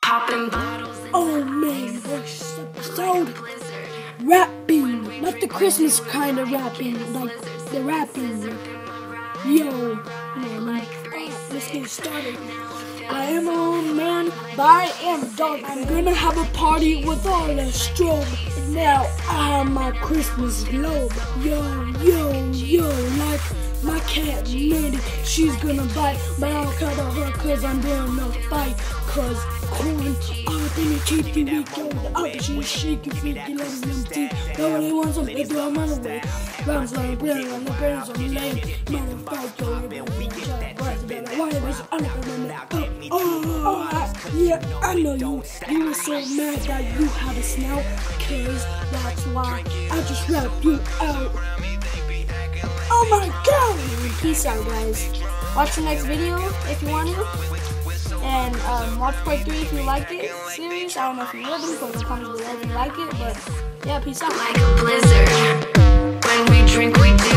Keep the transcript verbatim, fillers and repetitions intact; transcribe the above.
Popping bottles. Oh man, this episode rapping, not the Christmas kind of rapping, like the rapping. Yo, man, let's get started. I am a old man, but I am a dog. I'm gonna have a party with all the strobe. Now I have my Christmas globe. Yo, yo, yo, like my cat Mandy, she's gonna bite, but I'll cover her cause I'm doing no fight. Cause corn up in the teeth, we go up, she shaky, freaky, letting them teeth. Nobody wants them, they do a run away. Rounds on the brain, on the brains on the lane. Motherfucker, why was I Oh, oh, I, yeah, I know you. You were so mad that you had a snout, cause that's why I just rapped you out. Oh my god! Peace out, guys. Watch the next video if you want to. And um, watch part three if you liked it. Series, I don't know if you will, because it comes below if you like it. But yeah, peace out. Like a blizzard. When we drink, we